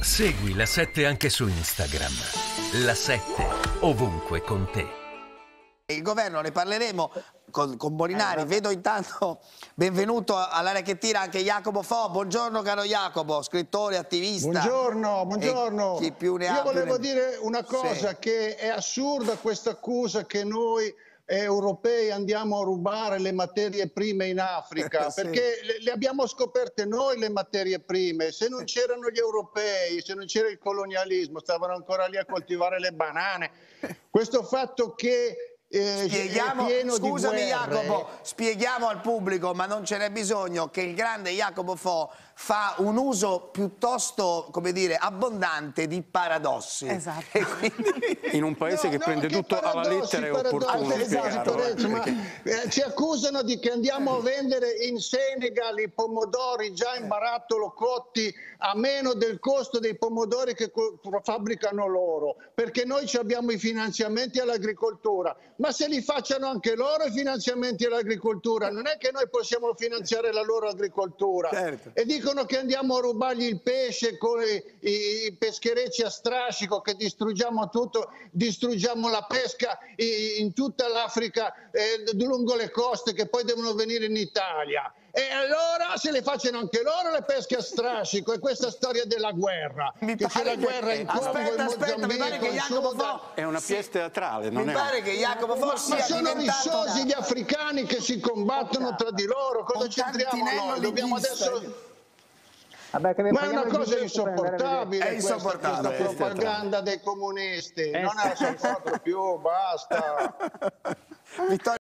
Segui La 7 anche su Instagram. La 7 ovunque con te. Il governo ne parleremo con Molinari. Vedo intanto, benvenuto all'Area che tira anche Jacopo Fo. Buongiorno caro Jacopo, scrittore, attivista. Buongiorno, buongiorno. Chi più ne ha, Io volevo più ne... dire una cosa, sì. che è assurda questa accusa che noi europei andiamo a rubare le materie prime in Africa, sì. perché le abbiamo scoperte noi le materie prime. Se non c'erano gli europei, se non c'era il colonialismo, stavano ancora lì a coltivare le banane. Questo fatto che Spieghiamo, scusami guerre. Jacopo, spieghiamo al pubblico, ma non ce n'è bisogno, che il grande Jacopo Fo fa un uso piuttosto, come dire, abbondante di paradossi. Esatto. E quindi... In un paese che prende tutto alla lettera è opportuno spiegarlo. Ci accusano di che andiamo a vendere in Senegal i pomodori già in barattolo cotti a meno del costo dei pomodori che fabbricano loro, perché noi abbiamo i finanziamenti all'agricoltura. Ma se li facciano anche loro i finanziamenti all'agricoltura, non è che noi possiamo finanziare la loro agricoltura. Certo. E dicono che andiamo a rubargli il pesce con i pescherecci a strascico, che distruggiamo tutto, distruggiamo la pesca in tutta l'Africa lungo le coste, che poi devono venire in Italia. E allora se le facciano anche loro le pesche a strascico, e questa storia della guerra, che c'è la guerra in Congo, in Mozambico, mi pare che Jacopo Fo... È una pièce teatrale, non mi è... pare che Jacopo Fo sia ma sono diventato... rissosi gli africani che si combattono tra di loro, cosa c'entriamo noi? Dobbiamo adesso... Vabbè, ma è una cosa insopportabile, è insopportabile, questa propaganda dei comunisti, non la sopporto più, basta.